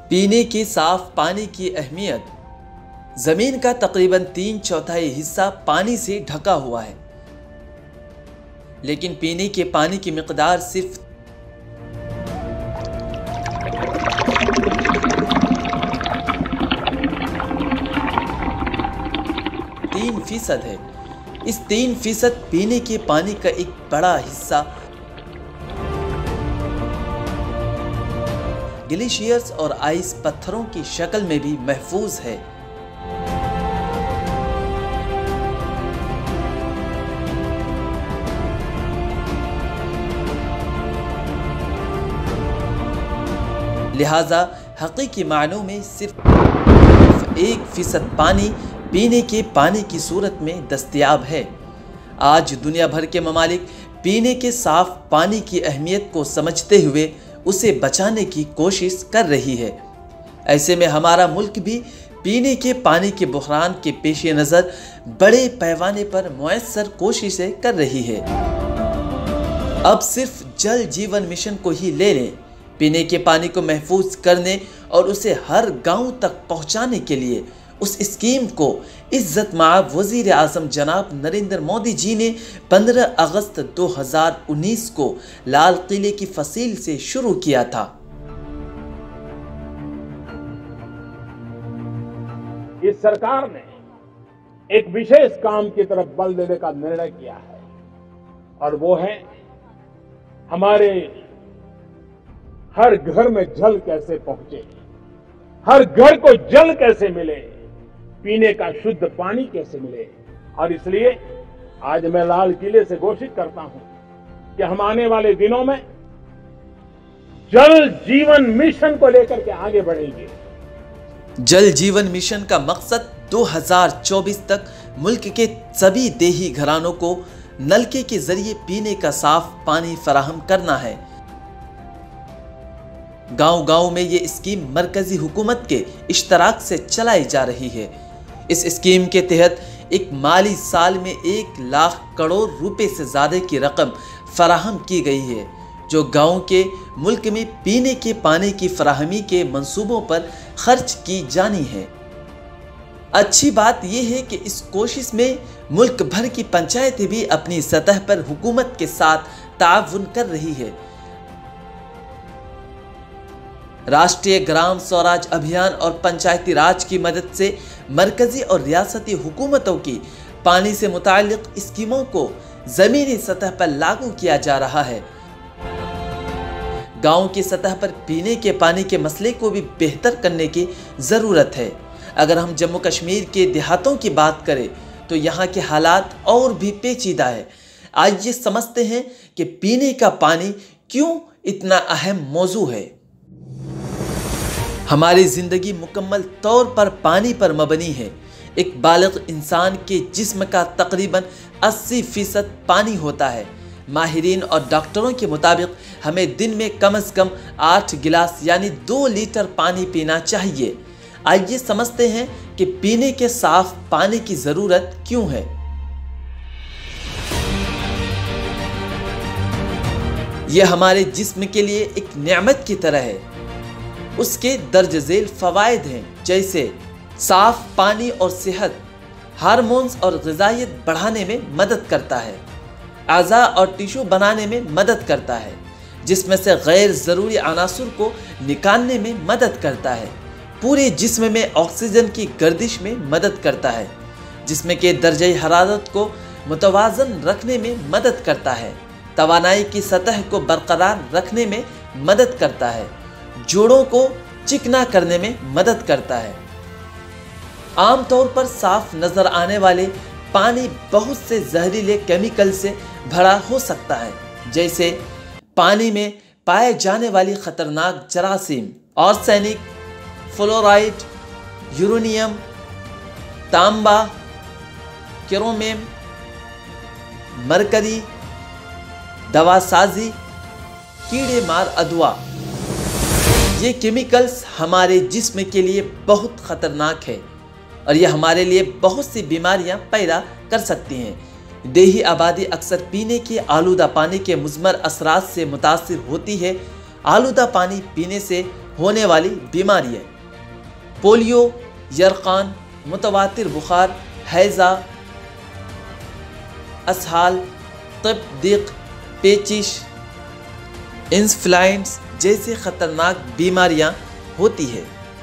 पीने के साफ पानी की अहमियत। जमीन का तकरीबन 3/4 हिस्सा पानी से ढका हुआ है, लेकिन पीने के पानी की मिकदार सिर्फ 3% है। इस 3% पीने के पानी का एक बड़ा हिस्सा ग्लेशियर्स और आइस पत्थरों की शक्ल में भी महफूज है। लिहाजा हकीकी मायनों में सिर्फ 1% पानी पीने के पानी की सूरत में दस्तयाब है। आज दुनिया भर के ममालिक पीने के साफ पानी की अहमियत को समझते हुए उसे बचाने की कोशिश कर रही है। ऐसे में हमारा मुल्क भी पीने के पानी के बुहरान के पेश नज़र बड़े पैमाने पर मुयस्सर कोशिशें कर रही है। अब सिर्फ जल जीवन मिशन को ही ले लें। पीने के पानी को महफूज करने और उसे हर गांव तक पहुंचाने के लिए उस स्कीम को इज्जत माब वज़ीर आज़म जनाब नरेंद्र मोदी जी ने 15 अगस्त 2019 को लाल किले की फसील से शुरू किया था। इस सरकार ने एक विशेष काम की तरफ बल देने का निर्णय किया है, और वो है हमारे हर घर में जल कैसे पहुंचे, हर घर को जल कैसे मिले, पीने का शुद्ध पानी कैसे मिले। और इसलिए आज मैं लाल किले से घोषित करता हूं कि हम आने वाले दिनों में जल जीवन मिशन को लेकर के आगे बढ़ेंगे। जल जीवन मिशन का मकसद 2024 तक मुल्क के सभी देही घरानों को नलके के जरिए पीने का साफ पानी फराहम करना है। गांव-गांव में ये स्कीम मरकजी हुकूमत के इश्तराक से चलाई जा रही है। इस स्कीम के तहत एक माली साल में 1 लाख करोड़ रुपए से ज़्यादा की रकम फराहम की गई है, जो गांव के मुल्क में पीने के पानी की फराहमी के मंसूबों पर खर्च की जानी है। अच्छी बात यह है कि इस कोशिश में मुल्क भर की पंचायतें भी अपनी सतह पर हुकूमत के साथ ताउन कर रही है। राष्ट्रीय ग्राम स्वराज अभियान और पंचायती राज की मदद से मरकजी और रियासती हुकूमतों की पानी से मुताल्लिक स्कीमों को जमीनी सतह पर लागू किया जा रहा है। गांव की सतह पर पीने के पानी के मसले को भी बेहतर करने की ज़रूरत है। अगर हम जम्मू कश्मीर के देहातों की बात करें तो यहाँ के हालात और भी पेचीदा है। आइए समझते हैं कि पीने का पानी क्यों इतना अहम मौजू है। हमारी ज़िंदगी मुकम्मल तौर पर पानी पर मबनी है। एक बालिग इंसान के जिस्म का तकरीबन 80% पानी होता है। माहिरीन और डॉक्टरों के मुताबिक हमें दिन में कम से कम 8 गिलास यानी 2 लीटर पानी पीना चाहिए। आइए समझते हैं कि पीने के साफ पानी की ज़रूरत क्यों है। यह हमारे जिस्म के लिए एक नेमत की तरह है। उसके दर्ज झेल फ़वाइद हैं, जैसे साफ पानी और सेहत, हार्मोन्स और ग़िज़ाइयत बढ़ाने में मदद करता है, अज़ा और टिश्यू बनाने में मदद करता है, जिसमें से गैर ज़रूरी अनासुर को निकालने में मदद करता है, पूरे जिस्म में ऑक्सीजन की गर्दिश में मदद करता है, जिस्म के दर्जे हरारत को मुतवाज़न रखने में मदद करता है, तवानाई की सतह को बरकरार रखने में मदद करता है, जोड़ों को चिकना करने में मदद करता है। आमतौर पर साफ नजर आने वाले पानी बहुत से जहरीले केमिकल से भरा हो सकता है, जैसे पानी में पाए जाने वाली खतरनाक जरासीम, आर्सेनिक, फ्लोराइड, यूरेनियम, तांबा, क्रोमियम, मरकरी, दवासाजी, कीड़े मार अदवा। ये केमिकल्स हमारे जिस्म के लिए बहुत ख़तरनाक है और ये हमारे लिए बहुत सी बीमारियां पैदा कर सकती हैं। देही आबादी अक्सर पीने के आलूदा पानी के मुज़मर असरात से मुतासिर होती है। आलूदा पानी पीने से होने वाली बीमारियाँ, पोलियो, यरकान, मुतवातिर बुखार, हैज़ा, असहाल, तप-दिक, पेचिश, इंसफ्लाइंस जैसे खतरनाक बीमारियां होती है।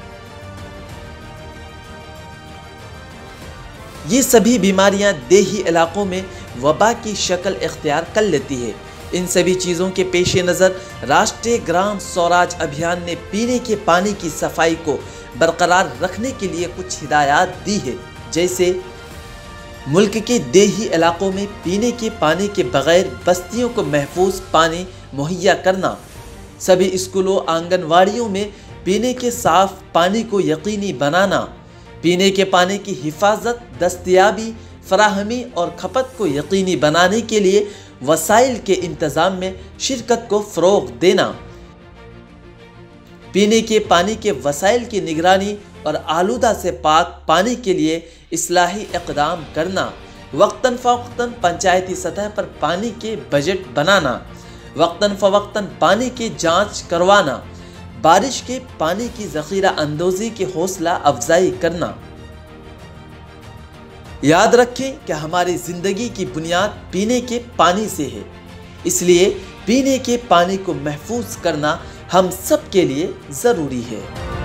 ये सभी बीमारियां देही इलाकों में वबा की शक्ल इख्तियार कर लेती है। इन सभी चीज़ों के पेश नज़र राष्ट्रीय ग्राम स्वराज अभियान ने पीने के पानी की सफाई को बरकरार रखने के लिए कुछ हिदायत दी है, जैसे मुल्क के देही इलाकों में पीने के पानी के बगैर बस्तियों को महफूज पानी मुहैया करना, सभी स्कूलों आंगनवाड़ियों में पीने के साफ पानी को यकीनी बनाना, पीने के पानी की हिफाजत, दस्तयाबी, फराहमी और खपत को यकीनी बनाने के लिए वसाइल के इंतज़ाम में शिरकत को फ़रोग़ देना, पीने के पानी के वसाइल की निगरानी और आलूदा से पाक पानी के लिए इस्लाही इक़दाम करना, वक्तन फ़वक्तन पंचायती सतह पर पानी के बजट बनाना, वक्तन फ़वक्तन पानी की जांच करवाना, बारिश के पानी की ज़ख़ीरा अंदोज़ी की हौसला अफजाई करना। याद रखें कि हमारी ज़िंदगी की बुनियाद पीने के पानी से है, इसलिए पीने के पानी को महफूज करना हम सब के लिए ज़रूरी है।